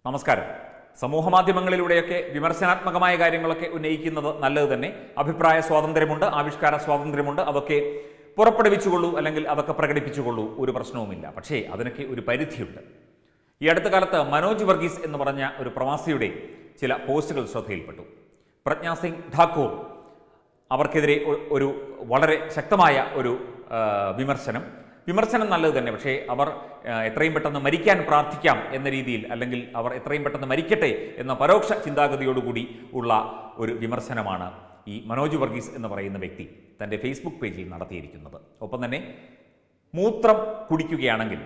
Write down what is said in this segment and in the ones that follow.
നമസ്കാരം. സമൂഹമാധ്യമങ്ങളിലൂടെയൊക്കെ വിമർശനാത്മകമായ കാര്യങ്ങളൊക്കെ ഉന്നയിക്കുന്നത് നല്ലത് തന്നെ. അഭിപ്രായ സ്വാതന്ത്ര്യമുണ്ട്, ആവിഷ്കാര സ്വാതന്ത്ര്യമുണ്ട്. അതൊക്കെ പുറപ്പെടുവിച്ചുകൊള്ളൂ, അല്ലെങ്കിൽ അതൊക്കെ പ്രകടിപ്പിച്ചുകൊള്ളൂ, ഒരു പ്രശ്നവുമില്ല. പക്ഷേ അതിനൊക്കെ ഒരു പരിധിയുണ്ട്. ഈ അടുത്ത കാലത്ത് മനോജ് വർഗീസ് എന്ന് പറഞ്ഞ ഒരു പ്രവാസിയുടെ ചില പോസ്റ്റുകൾ ശ്രദ്ധയിൽപ്പെട്ടു. പ്രജ്ഞാ സിംഗ് ഠാക്കൂർ അവർക്കെതിരെ ഒരു വളരെ ശക്തമായ ഒരു വിമർശനം നല്ലത് തന്നെ. പക്ഷേ അവർ എത്രയും പെട്ടെന്ന് മരിക്കാൻ പ്രാർത്ഥിക്കാം എന്ന രീതിയിൽ, അല്ലെങ്കിൽ അവർ എത്രയും പെട്ടെന്ന് മരിക്കട്ടെ എന്ന പരോക്ഷ ചിന്താഗതിയോടുകൂടി ഉള്ള ഒരു വിമർശനമാണ് ഈ മനോജ് വർഗീസ് എന്ന് പറയുന്ന വ്യക്തി തൻ്റെ ഫേസ്ബുക്ക് പേജിൽ നടത്തിയിരിക്കുന്നത്. ഒപ്പം തന്നെ മൂത്രം കുടിക്കുകയാണെങ്കിൽ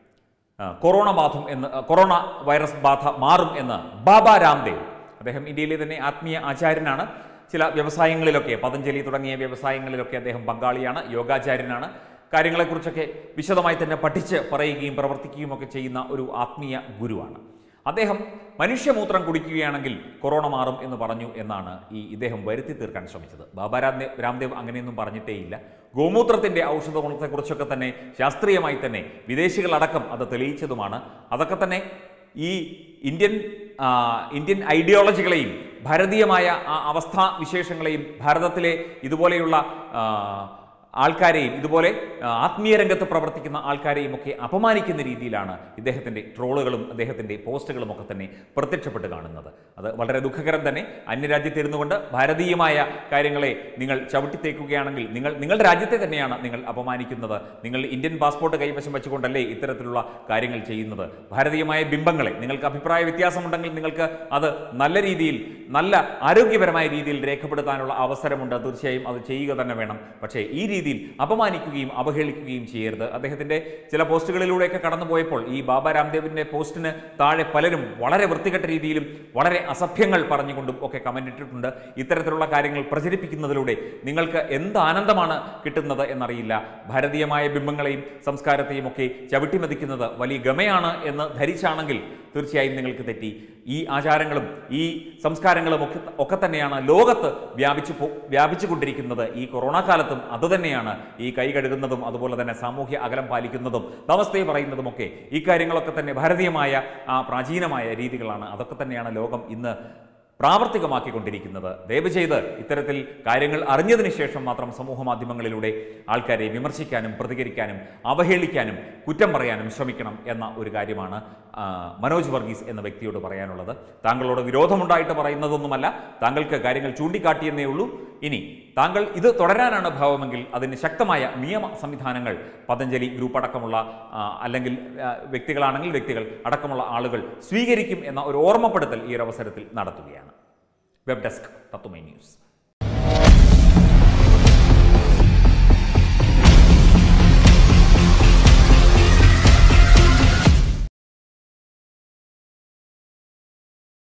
കൊറോണ വൈറസ് ബാധ മാറും എന്ന് ബാബ രാംദേവ്, അദ്ദേഹം ഇന്ത്യയിലെ തന്നെ ആത്മീയ ആചാര്യനാണ്. ചില വ്യവസായങ്ങളിലൊക്കെ, പതഞ്ജലി തുടങ്ങിയ വ്യവസായങ്ങളിലൊക്കെ അദ്ദേഹം പങ്കാളിയാണ്, യോഗാചാര്യനാണ്. കാര്യങ്ങളെക്കുറിച്ചൊക്കെ വിശദമായി തന്നെ പഠിച്ച് പറയുകയും പ്രവർത്തിക്കുകയും ഒക്കെ ചെയ്യുന്ന ഒരു ആത്മീയ ഗുരുവാണ് അദ്ദേഹം. മനുഷ്യമൂത്രം കുടിക്കുകയാണെങ്കിൽ കൊറോണ മാറും എന്ന് പറഞ്ഞു എന്നാണ് ഇദ്ദേഹം വരുത്തി തീർക്കാൻ ശ്രമിച്ചത്. ബാബ രാംദേവ് അങ്ങനെയൊന്നും പറഞ്ഞിട്ടേയില്ല. ഗോമൂത്രത്തിൻ്റെ ഔഷധ ഗുണത്തെക്കുറിച്ചൊക്കെ തന്നെ ശാസ്ത്രീയമായി തന്നെ വിദേശികളടക്കം അത് തെളിയിച്ചതുമാണ്. അതൊക്കെ തന്നെ ഈ ഇന്ത്യൻ ഐഡിയോളജികളെയും ഭാരതീയമായ അവസ്ഥാവിശേഷങ്ങളെയും ഭാരതത്തിലെ ഇതുപോലെയുള്ള ആൾക്കാരെയും, ഇതുപോലെ ആത്മീയ രംഗത്ത് പ്രവർത്തിക്കുന്ന ആൾക്കാരെയും ഒക്കെ അപമാനിക്കുന്ന രീതിയിലാണ് ഇദ്ദേഹത്തിൻ്റെ ട്രോളുകളും അദ്ദേഹത്തിൻ്റെ പോസ്റ്റുകളും ഒക്കെ തന്നെ പ്രത്യക്ഷപ്പെട്ട് കാണുന്നത്. അത് വളരെ ദുഃഖകരം തന്നെ. അന്യരാജ്യത്തിരുന്നു കൊണ്ട് ഭാരതീയമായ കാര്യങ്ങളെ നിങ്ങൾ ചവിട്ടിത്തേക്കുകയാണെങ്കിൽ നിങ്ങളുടെ രാജ്യത്തെ തന്നെയാണ് നിങ്ങൾ അപമാനിക്കുന്നത്. നിങ്ങൾ ഇന്ത്യൻ പാസ്പോർട്ട് കൈവശം വെച്ചുകൊണ്ടല്ലേ ഇത്തരത്തിലുള്ള കാര്യങ്ങൾ ചെയ്യുന്നത്. ഭാരതീയമായ ബിംബങ്ങളെ, നിങ്ങൾക്ക് അഭിപ്രായ വ്യത്യാസമുണ്ടെങ്കിൽ നിങ്ങൾക്ക് അത് നല്ല രീതിയിൽ, നല്ല ആരോഗ്യപരമായ രീതിയിൽ രേഖപ്പെടുത്താനുള്ള അവസരമുണ്ട്. തീർച്ചയായും അത് ചെയ്യുക തന്നെ വേണം. പക്ഷേ ഈ രീതിയിൽ അപമാനിക്കുകയും അവഹേളിക്കുകയും ചെയ്യരുത്. അദ്ദേഹത്തിൻ്റെ ചില പോസ്റ്റുകളിലൂടെയൊക്കെ കടന്നുപോയപ്പോൾ ഈ ബാബ രാംദേവിൻ്റെ പോസ്റ്റിന് താഴെ പലരും വളരെ വൃത്തികെട്ട രീതിയിലും വളരെ അസഭ്യങ്ങൾ പറഞ്ഞുകൊണ്ടും ഒക്കെ കമൻ്റ് ഇട്ടിട്ടുണ്ട്. ഇത്തരത്തിലുള്ള കാര്യങ്ങൾ പ്രചരിപ്പിക്കുന്നതിലൂടെ നിങ്ങൾക്ക് എന്ത് ആനന്ദമാണ് കിട്ടുന്നത് എന്നറിയില്ല. ഭാരതീയമായ ബിംബങ്ങളെയും സംസ്കാരത്തെയും ഒക്കെ ചവിട്ടിമതിക്കുന്നത് വലിയ ഗമയാണ് എന്ന് ധരിച്ചാണെങ്കിൽ തീർച്ചയായും നിങ്ങൾക്ക് തെറ്റി. ഈ ആചാരങ്ങളും ഈ സംസ്കാരങ്ങളും ഒക്കെ തന്നെയാണ് ലോകത്ത് വ്യാപിച്ചുകൊണ്ടിരിക്കുന്നത്. ഈ കൊറോണ കാലത്തും അതുതന്നെയാണ്. ഈ കൈ കഴുകുന്നതും അതുപോലെ തന്നെ സാമൂഹ്യ അകലം പാലിക്കുന്നതും നമസ്തേ പറയുന്നതുമൊക്കെ ഈ കാര്യങ്ങളൊക്കെ തന്നെ ഭാരതീയമായ പ്രാചീനമായ രീതികളാണ്. അതൊക്കെ തന്നെയാണ് ലോകം ഇന്ന് പ്രാവർത്തികമാക്കിക്കൊണ്ടിരിക്കുന്നത്. ദയവ് ചെയ്ത് ഇത്തരത്തിൽ കാര്യങ്ങൾ അറിഞ്ഞതിന് ശേഷം മാത്രം സമൂഹ മാധ്യമങ്ങളിലൂടെ ആൾക്കാരെ വിമർശിക്കാനും പ്രതികരിക്കാനും അവഹേളിക്കാനും കുറ്റം പറയാനും ശ്രമിക്കണം എന്ന ഒരു കാര്യമാണ് മനോജ് വർഗീസ് എന്ന വ്യക്തിയോട് പറയാനുള്ളത്. താങ്കളോട് വിരോധമുണ്ടായിട്ട് പറയുന്നതൊന്നുമല്ല, താങ്കൾക്ക് കാര്യങ്ങൾ ചൂണ്ടിക്കാട്ടിയെന്നേ ഉള്ളൂ. ഇനി താങ്കൾ ഇത് തുടരാനാണ് ഭാവമെങ്കിൽ അതിന് ശക്തമായ നിയമ സംവിധാനങ്ങൾ പതഞ്ജലി ഗ്രൂപ്പ് അടക്കമുള്ള, അല്ലെങ്കിൽ വ്യക്തികളാണെങ്കിൽ വ്യക്തികൾ അടക്കമുള്ള ആളുകൾ സ്വീകരിക്കും എന്ന ഒരു ഓർമ്മപ്പെടുത്തൽ ഈ ഒരു അവസരത്തിൽ നടത്തുകയാണ്. Web desk Tatwamayi news.